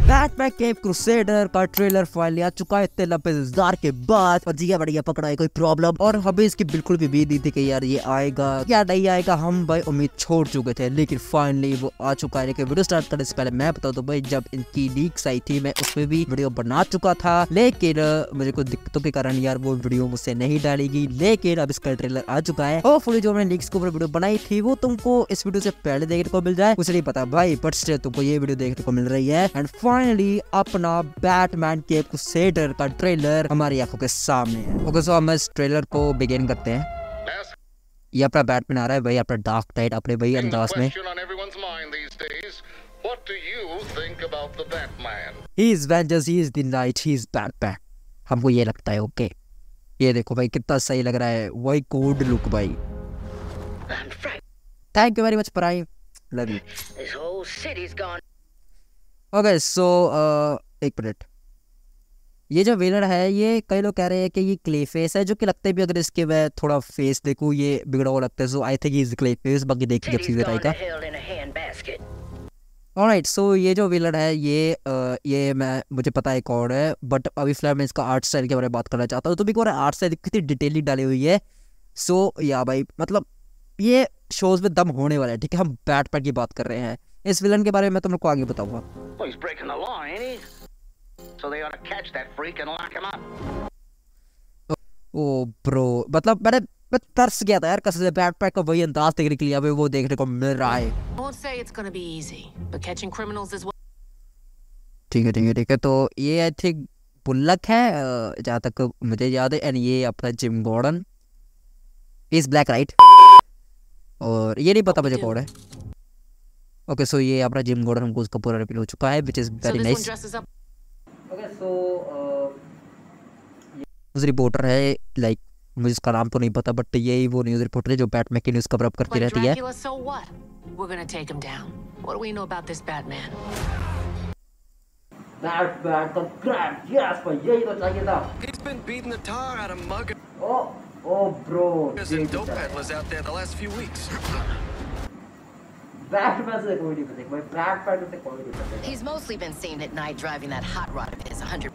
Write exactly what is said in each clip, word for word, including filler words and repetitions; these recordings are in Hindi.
बैटमैन केप क्रूसेडर का ट्रेलर फाइनली आ चुका है इतने लंबे इंतजार के बाद। और जिया बढ़िया पकड़ा है कोई प्रॉब्लम, और हमें इसकी बिल्कुल भी उम्मीद नहीं थी कि यार ये आएगा या नहीं आएगा। हम भाई उम्मीद छोड़ चुके थे, लेकिन फाइनली वो आ चुका है। लेकिन वीडियो स्टार्ट करने से पहले मैं बता दूं भाई, जब इनकी लीक्स आई थी मैं उसमें भी वीडियो बना चुका था, लेकिन मुझे कुछ दिक्कतों के कारण यार वो वीडियो मुझसे नहीं डालेगी। लेकिन अब इसका ट्रेलर आ चुका है। होपफुली जो मैंने लीक्स के ऊपर वीडियो बनाई थी वो तुमको इस वीडियो से पहले देखने को मिल जाए, मुझे नहीं पता भाई, बट स्टिल तुमको ये वीडियो देखने को मिल रही है। एंड फाइनली अपना बैटमैन केप क्रूसेडर का ट्रेलर हमारी आंखों के सामने है। ओके सो हम इस ट्रेलर को बिगिन करते हैं। ये अपना बैटमैन आ रहा है भाई, अपना डार्क नाइट अपने भाई अंदाज में। He is vengeance, he is the night, he is Batman। हमको ये लगता है। ओके ये देखो भाई कितना सही लग रहा है, वही कोड लुक भाई। Thank you very much Prime, love you. Okay so एक मिनट, ये जो विलन है ये कई लोग कह रहे हैं कि ये क्ले फेस है, जो कि लगता है भी अगर इसके मैं थोड़ा फेस देखूं ये बिगड़ा हुआ लगता है। So I think is Clayface, बाकी देखिए जब सीजन आएगा। ऑलराइट सो ये जो विलन है ये आ, ये मैं मुझे पता है कौन है, बट अभी फिलहाल मैं इसका आर्ट स्टाइल के बारे में बात करना चाहता हूँ। तो भी को आर्ट स्टाइल कितनी डिटेलिंग डाली हुई है। सो या भाई मतलब ये शोज में दम होने वाला है। ठीक है, हम बैटमैन की बात कर रहे हैं, इस विलन के बारे में मैं तुम लोग को आगे बताऊंगा। ओ ब्रो मतलब मैंने मैं तरस गया था यार कसम से, बैटमैन का वही अंदाज देखने के लिए अभी वो देखने को मिल रहा है। ठीक है ठीक है ठीक है, तो ये आई थिंक बुल्लक है जहाँ तक मुझे याद है। एंड ये अपना Jim Gordon is black right, और ये नहीं पता मुझे कौन है। ओके सो ये अपना जिम गॉर्डन हमको उसका पूरा रिवील हो चुका है, which is very nice. Okay so news reporter है, लाइक मुझे इसका नाम तो नहीं पता, बट यही वो न्यूज़ रिपोर्टर है जो बैटमैन की न्यूज़ कवर अप करती रहती है। बैटमैन का क्रैश, यस भाई यही तो चाहिए था। He's been beating the tar out of Mugger. Oh, oh bro. There's been dope peddlers out there the last few weeks. Batman से कोई नहीं पता, भाई Batman से कोई नहीं पता। He's mostly been seen at night driving that hot rod of his one hundred.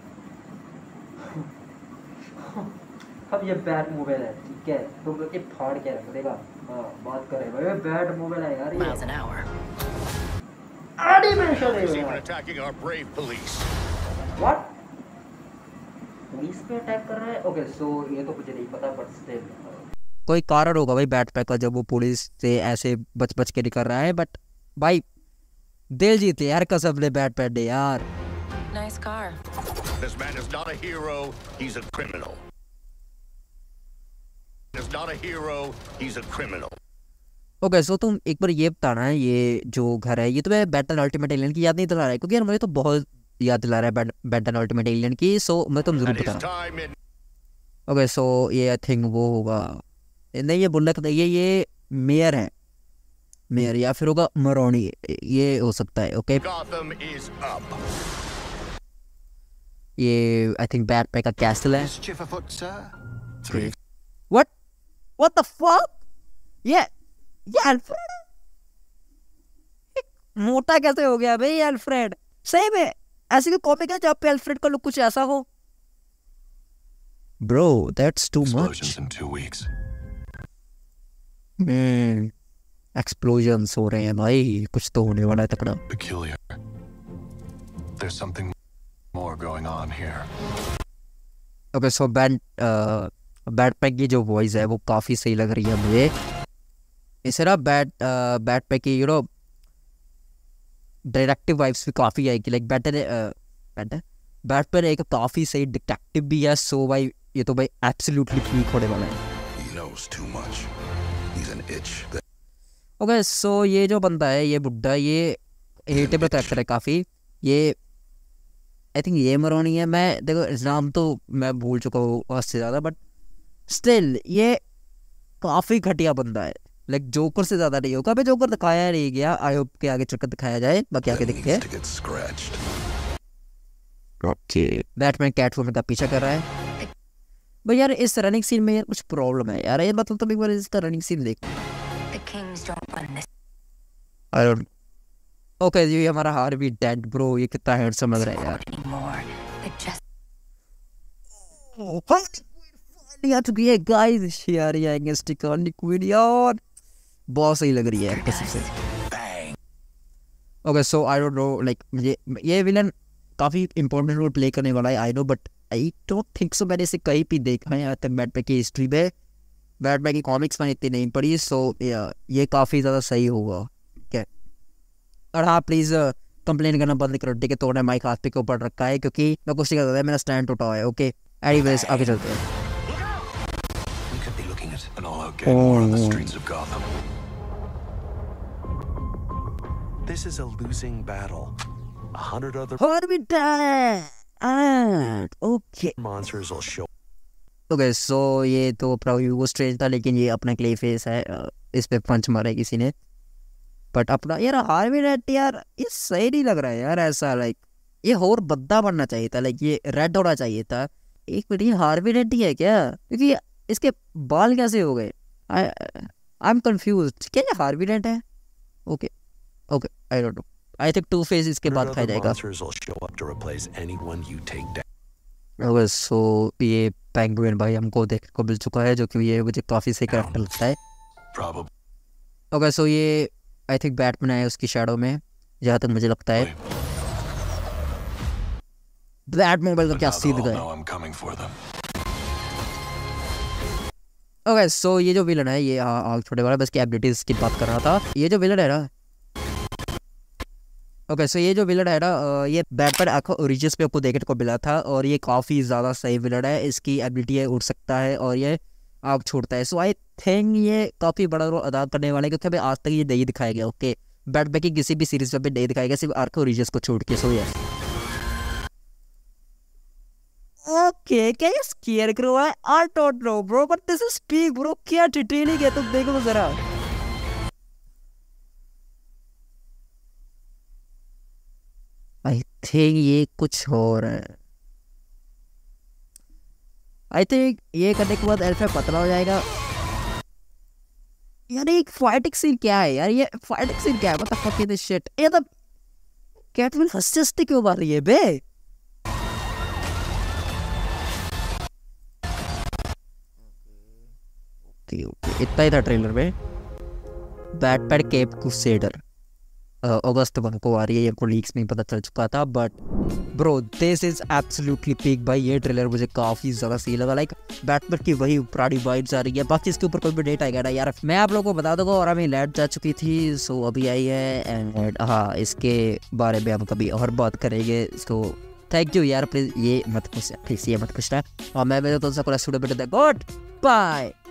अब ये बैट मोबाइल है, ठीक है, तुम लोग के फाड़ के रख देगा। हाँ बात करें भाई, बैट मोबाइल है यार ये। Miles an hour. एनिमेशन है यार। Attacking our brave police. What? Police पे अटैक कर रहा है? ओके सो ये तो मुझे नहीं पता, बट स्टिल कोई कारण होगा भाई बैटमैन का जब वो पुलिस से ऐसे बच बच के निकल रहा है। बट भाई दिल जीते यार कसम ले बैटमैन ने यार। Nice car. This man is not a hero, he's a criminal. He's not a hero, he's a criminal. Okay so तुम एक बार ये बताना है, ये जो घर है ये तो मैं बैटमैन अल्टीमेट एलियन की याद नहीं दिला रहा है, क्योंकि यार मुझे तो बहुत याद दिला रहा है बैटमैन अल्टीमेट एलियन की। सो मैं तुम जरूर बताना। ओके सो ये आई थिंक वो होगा, नहीं ये बुल्लक नहीं, ये ये मेयर है, मेयर या फिर होगा मरोनी, ये हो सकता है। ओके ये आई थिंक बैटमैन का कैसल है। व्हाट व्हाट द फक, ये ये अल्फ्रेड मोटा कैसे हो गया भाई अल्फ्रेड? सही में ऐसी कोई कॉमिक है जहाँ पे अल्फ्रेड का लुक कुछ ऐसा हो? Bro that's too much. Hmm explosions हो रहे हैं भाई, कुछ तो होने वाला है तकड़ा। Peculiar. There's something more going on here. Okay so bat Batman की जो वॉइस है वो काफी सही लग रही है मुझे। इसे ना बैट बैटमैन की यू नो डिटेक्टिव वाइब्स भी काफी आएगी, लाइक बैटमैन बैटमैन एक काफी सही डिटेक्टिव भी है। सो भाई ये तो भाई एब्सोल्युटली पीक होने वाला है। He knows too much. He's an itch. Okay so ये जो बंदा है ये बुड्ढा, ये हेटेबल कैरेक्टर है काफी। ये आई थिंक ये मरोनी है, मैं देखो नाम तो मैं भूल चुका हूँ उससे ज़्यादा, बट स्टिल ये काफ़ी घटिया बंदा है। लाइक जोकर से ज़्यादा नहीं होगा, अभी जोकर दिखाया नहीं गया, आई होप के आगे चलकर दिखाया जाए, बाकी आगे दिखते हैं। ओके बैटमैन कैटवुमन का पीछा कर रहा है भाई। यार इस रनिंग सीन में यार कुछ प्रॉब्लम है यार, ये मतलब तुम एक बार इसका रनिंग सीन देख। आई डोंट ओके जी हमारा हार भी डेड ब्रो, ये कितना हैंडसम लग रहा है यार। Anymore. It just आ चुकी है गाइस यार, ये आएंगे स्टिकर ऑन क्वीन यार, बहुत सही लग रही है कसम से। Okay so I don't know like ये ये विलन काफी इंपॉर्टेंट रोल प्ले करने वाला है I know, but I don't think so मैंने इसे कहीं भी देखा है यहाँ तक बैटमैन की हिस्ट्री में। बैटमैन की कॉमिक्स में इतनी नहीं पढ़ी, सो ये काफ़ी ज़्यादा सही होगा। ठीक है, और हाँ प्लीज़ कंप्लेन करना बंद करो, ठीक है। तो माइक हाथ पे के ऊपर रखा है क्योंकि मैं कुछ नहीं कर रहा है, मेरा स्टैंड टूटा हुआ है। ओके एनीवेज आगे चलते हैं। We could be looking at an all-out gang war on the streets of Gotham. This is a losing battle. A hundred other और भी okay monsters will show. Okay so ये तो अपना ह्यूगो स्ट्रेंज था, लेकिन ये अपना क्ले फेस है, इस पे पंच मारा है किसी ने। बट अपना यार हार्वी डेंट यार ये सही नहीं लग रहा है यार, ऐसा लाइक ये और बद्दा बनना चाहिए था, लाइक ये रेड होना चाहिए था। एक मिनट, ये हार्वी डेंट ही है क्या? क्योंकि इसके बाल कैसे हो गए? I I am confused. क्या ये हार्वी डेंट है? Okay okay I don't know, I think Two Face इसके बाद खाया जाएगा। Monsters will show up to replace anyone you take down. Okay so ये पेंगुइन भाई हमको देखने को मिल चुका है, जो कि ये मुझे काफ़ी सही कैरेक्टर लगता है। Probably. ओके सो ये आई थिंक बैटमैन है उसकी शैडो में, जहाँ तक मुझे लगता है। बैटमैन का But क्या now सीन they'll all गए। know I'm coming for them. Okay so ये जो विलन है ये हाँ आग छोटे वाला, बस की एबिलिटीज की बात कर रहा था। ये जो विलन है ना, ओके सो ये जो विलन है ना अ, ये बैटमैन आखो ओरिजिन्स पे आपको देखने को मिला था, और ये काफ़ी ज़्यादा सही विलन है। इसकी एबिलिटी है उड़ सकता है और ये आग छोड़ता है। सो आई थिंक ये काफ़ी बड़ा रोल अदा करने वाला है, क्योंकि हमें आज तक ये नहीं दिखाया गया। ओके बैटमैन की किसी भी सीरीज में भी नहीं दिखाया गया, सिर्फ आर्को ओरिजिन्स को छोड़ के। सो यस ओके क्या ये स्केयरक्रो है? I don't know bro, but this is peak bro. क्या डिटेलिंग है, तुम देखो तो जरा। आई थिंक ये कुछ और है। आई थिंक ये करने के बाद एल्फा पतला हो जाएगा। यार एक फाइटिंग सीन क्या है यार? ये फाइटिंग सीन क्या है? What the fuck is this shit? ये तो कैटविल हंसते हंसते क्यों मार रही है बे? इतना ही था ट्रेलर में। बैटमैन केप क्रूसेडर अगस्त वन को आ रही है, ये को लीक्स में पता चल चुका था। But bro this is absolutely peak भाई। ये ट्रेलर मुझे काफ़ी ज़्यादा सही लगा, लाइक बैटमैन की वही पुरानी वाइब्स आ रही है। बाकी इसके ऊपर कोई भी डेट आएगा ना यार, मैं आप लोगों को बता दूंगा। और हमें लैंड जा चुकी थी, सो अभी आई है। एंड हाँ इसके बारे में हम कभी और बात करेंगे। इसको थैंक यू यार, प्लीज़ ये मत पूछना, प्लीज़ ये मत पूछना। और मैं मेरे दोस्तों को स्टूडियो पे गुड बाय।